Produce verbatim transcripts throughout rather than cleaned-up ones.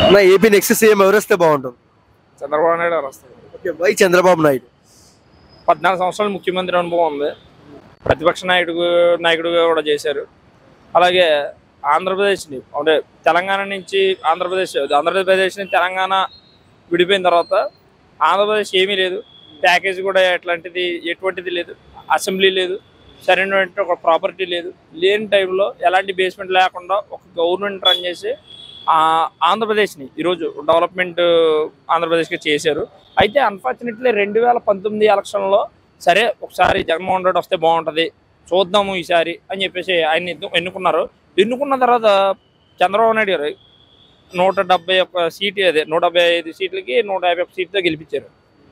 నా AP next CM ఎవరు వస్తే బాగుంటుంది? చంద్రబాబు నాయుడు గారు వస్తారు. Okay, why Chandrababu Naidu? పద్నాలుగు సంవత్సరాలు ముఖ్యమంత్రి అనుభవం ఉంది. ప్రతిపక్ష నాయుడు నాయకుడుగా కూడా చేశారు. అలాగే ఆంధ్రప్రదేశ్ని అంటే తెలంగాణ నుంచి ఆంధ్రప్రదేశ్ ఆంధ్రప్రదేశ్ నుంచి తెలంగాణ విడిపోయిన తర్వాత ఆంధ్రప్రదేశ్ ఏమీ లేదు. ప్యాకేజ్ కూడా ఎట్లాంటిది ఎటువంటిది లేదు. అసెంబ్లీ లేదు, సరైనటువంటి ఒక ప్రాపర్టీ లేదు. లేని టైంలో ఎలాంటి బేస్మెంట్ లేకుండా ఒక గవర్నమెంట్ రన్ చేసి ఆంధ్రప్రదేశ్ని ఈరోజు డెవలప్మెంట్ ఆంధ్రప్రదేశ్కి చేశారు. అయితే అన్ఫార్చునేట్లీ రెండు వేల పంతొమ్మిది ఎలక్షన్లో సరే ఒకసారి జగన్మోహన్ రెడ్డి వస్తే బాగుంటుంది, చూద్దాము ఈసారి అని చెప్పేసి ఆయన ఎన్నుకున్నారు. ఎన్నుకున్న తర్వాత చంద్రబాబు నాయుడు గారు నూట డెబ్బై ఒక్క సీటు అదే నూట డెబ్బై ఐదు సీట్లకి నూట యాభై ఒక్క సీట్తో గెలిపించారు.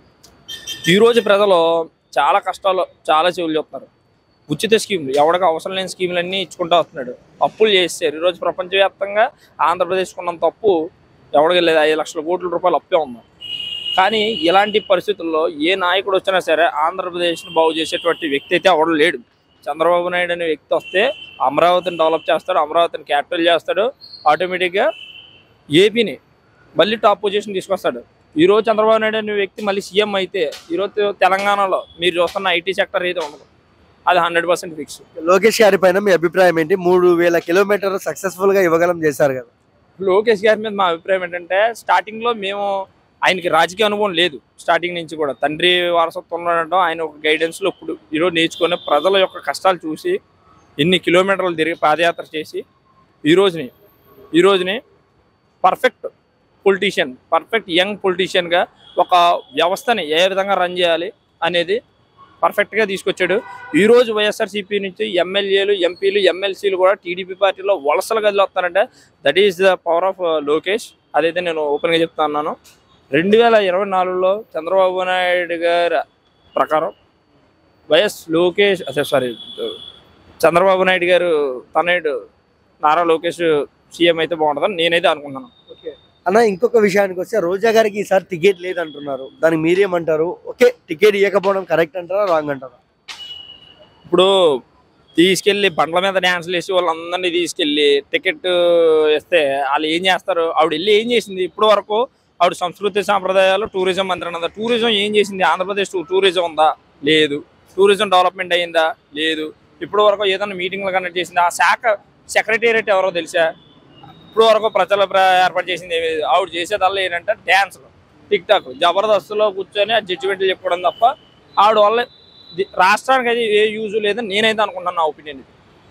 ఈరోజు ప్రజలు చాలా కష్టాలు చాలా చెవులు చెప్తున్నారు. ఉచిత స్కీములు ఎవరికి అవసరం లేని స్కీములన్నీ ఇచ్చుకుంటూ వస్తున్నాడు. అప్పులు చేశారు. ఈరోజు ప్రపంచవ్యాప్తంగా ఆంధ్రప్రదేశ్కు ఉన్నంత అప్పు ఎవరికి లేదు. ఐదు లక్షల కోట్ల రూపాయలు అప్పే ఉంది. కానీ ఇలాంటి పరిస్థితుల్లో ఏ నాయకుడు వచ్చినా సరే ఆంధ్రప్రదేశ్ను బాగు చేసేటువంటి వ్యక్తి అయితే ఎవడు లేడు. చంద్రబాబు నాయుడు అనే వ్యక్తి వస్తే అమరావతిని డెవలప్ చేస్తాడు, అమరావతిని క్యాపిటల్ చేస్తాడు, ఆటోమేటిక్గా ఏపీని మళ్ళీ టాప్ పొజిషన్ తీసుకొస్తాడు. ఈరోజు చంద్రబాబు నాయుడు అనే వ్యక్తి మళ్ళీ సీఎం అయితే ఈరోజు తెలంగాణలో మీరు చూస్తున్న ఐటీ సెక్టర్ అయితే ఉండదు. అది హండ్రెడ్ పర్సెంట్ ఫిక్స్. లోకేష్ గారి పైన మీ అభిప్రాయం ఏంటి? మూడు వేల కిలోమీటర్లు సక్సెస్ఫుల్ గా ఇవ్వగలం చేశారు కదా. లోకేష్ గారి మీద మా అభిప్రాయం ఏంటంటే స్టార్టింగ్లో మేము ఆయనకి రాజకీయ అనుభవం లేదు. స్టార్టింగ్ నుంచి కూడా తండ్రి వారసత్వంలో ఉండడం ఆయన ఒక గైడెన్స్లో ఇప్పుడు ఈరోజు నేర్చుకునే ప్రజల యొక్క కష్టాలు చూసి ఎన్ని కిలోమీటర్లు తిరిగి పాదయాత్ర చేసి ఈ రోజుని ఈ రోజుని పర్ఫెక్ట్ పొలిటీషియన్ పర్ఫెక్ట్ యంగ్ పొలిటీషియన్గా ఒక వ్యవస్థని ఏ విధంగా రన్ చేయాలి అనేది పర్ఫెక్ట్గా తీసుకొచ్చాడు. ఈరోజు వైఎస్ఆర్సీపీ నుంచి ఎమ్మెల్యేలు ఎంపీలు ఎమ్మెల్సీలు కూడా టీడీపీ పార్టీలో వలసలు గదిలో వస్తారంటే that is the power of Lokesh. అదైతే నేను ఓపెన్గా చెప్తున్నాను. రెండు వేల ఇరవై నాలుగులో చంద్రబాబు నాయుడు గారి ప్రకారం వైఎస్ లోకేష్ అదే సారీ చంద్రబాబు నాయుడు గారు తనయుడు నారా లోకేష్ సీఎం అయితే బాగుంటుందని నేనైతే అనుకుంటున్నాను. ఓకే అన్న, ఇంకొక విషయానికి వస్తే రోజా గారికి ఈసారి టికెట్ లేదంటున్నారు, దానికి మీరేమంటారు? ఓకే, టికెట్ ఇవ్వకపోవడం కరెక్ట్ అంటారా రాంగ్ అంటారా? ఇప్పుడు తీసుకెళ్ళి బండ్ల మీద డ్యాన్స్లు వేసి వాళ్ళందరినీ తీసుకెళ్ళి టికెట్ ఇస్తే వాళ్ళు ఏం చేస్తారు? ఆవిడ వెళ్ళి ఏం చేసింది? ఇప్పటి వరకు ఆవిడ సంస్కృతి సాంప్రదాయాలు టూరిజం మంత్రి అన్నదా. టూరిజం ఏం చేసింది? ఆంధ్రప్రదేశ్ టూరిజం ఉందా? లేదు. టూరిజం డెవలప్మెంట్ అయ్యిందా? లేదు. ఇప్పటి వరకు ఏదైనా మీటింగ్లు కండక్ట్ చేసింది? ఆ శాఖ సెక్రటేరియట్ ఎవరో తెలుసా? ఇప్పుడు వరకు ప్రజలు ఏర్పాటు చేసింది ఏమి లేదు. ఆవిడ చేసేదల్లా ఏంటంటే డ్యాన్స్లు, టిక్ టాక్, జబర్దస్త్లో కూర్చొని ఆ జడ్జిమెంట్లు చెప్పుకోవడం తప్ప ఆవిడ వల్ల రాష్ట్రానికి అయితే ఏ యూజ్ లేదని నేనైతే అనుకుంటున్నాను, నా ఒపీనియన్.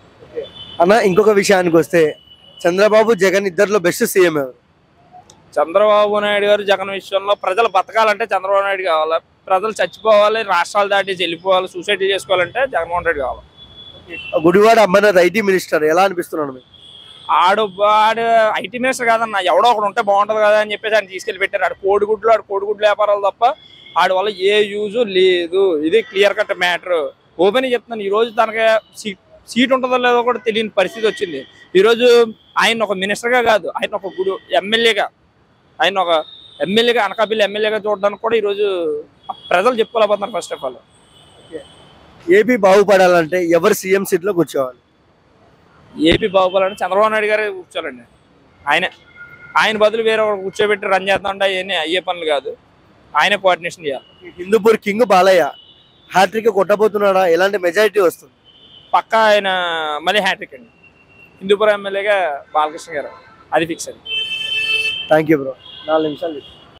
అన్న, ఇంకొక విషయానికి వస్తే చంద్రబాబు జగన్ ఇద్దరిలో బెస్ట్ సీఎం ఎవరు? చంద్రబాబు నాయుడు గారు జగన్ విషయంలో ప్రజలు బతకాలంటే చంద్రబాబు నాయుడు కావాలి. ప్రజలు చచ్చిపోవాలి, రాష్ట్రాలు దాటి వెళ్ళిపోవాలి, సూసైడ్ చేసుకోవాలంటే జగన్మోహన్ రెడ్డి కావాలి. గుడివాడ అమ్మనాథ్ ఐటీ మినిస్టర్ ఎలా అనిపిస్తున్నాడు మీకు? ఆడు ఆడు ఐటీ మినిస్టర్ కాదన్న, ఎవడో ఒకడు ఉంటే బాగుంటుంది కదా అని చెప్పేసి ఆయన తీసుకెళ్ళి పెట్టారు. ఆడు కోడిగుడ్లు ఆడు కోడిగుడ్లు వ్యాపారాలు తప్ప ఆడి వల్ల ఏ యూజు లేదు. ఇది క్లియర్ కట్ మ్యాటర్. ఓపెన్ చెప్తున్నాను. ఈరోజు తనకి సీట్ సీట్ ఉంటుందో లేదో కూడా తెలియని పరిస్థితి వచ్చింది. ఈరోజు ఆయన ఒక మినిస్టర్గా కాదు, ఆయన ఒక గుడి ఎమ్మెల్యేగా ఆయన ఒక ఎమ్మెల్యేగా అనకాపల్లి ఎమ్మెల్యేగా చూడడానికి కూడా ఈరోజు ప్రజలు చెప్పుకోలేకపోతున్నారు. ఫస్ట్ ఆఫ్ ఆల్ ఏపీ బాగుపడాలంటే ఎవరు సీఎం సీట్లో కూర్చోవాలి? ఏపీ బాగుపడాలంటే చంద్రబాబు నాయుడు గారే కూర్చోాలండి. ఆయనే ఆయన బదులు వేరే కూర్చోబెట్టి రన్ చేద్దామంటే అవన్నీ అయ్యే పనులు కాదు. ఆయనే కోఆర్డినేషన్ చేయాలి. హిందూపూర్ కింగ్ బాలయ్య హ్యాట్రిక్ కొట్టబోతున్నాడా? ఎలాంటి మెజారిటీ వస్తుంది? పక్కా ఆయన మళ్ళీ హ్యాట్రిక్ అండి. హిందూపురం ఎమ్మెల్యేగా బాలకృష్ణ గారు, అది ఫిక్స్ అండి. Thank you bro. నాలుగు నిమిషాలు